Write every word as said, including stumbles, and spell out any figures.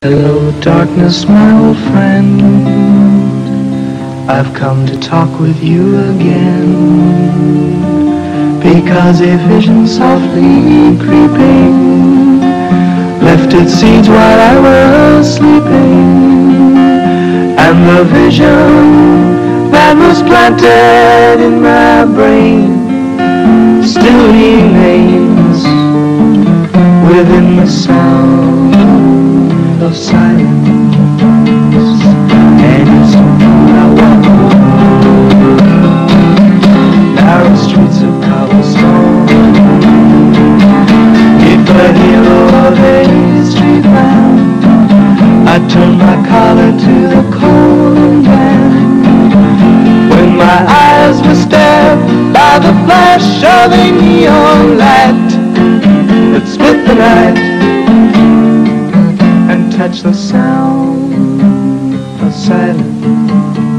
Hello, darkness, my old friend. I've come to talk with you again, because a vision softly creeping left its seeds while I was sleeping, and the vision that was planted in my brain still remains within the sound of silence. And it's all I walk alone, narrow streets of cobblestone, if the hero of a street lamp, I turn my collar to the cold and damp. When my eyes were stared by the flash of a neon light that split the night and touch the sound of silence.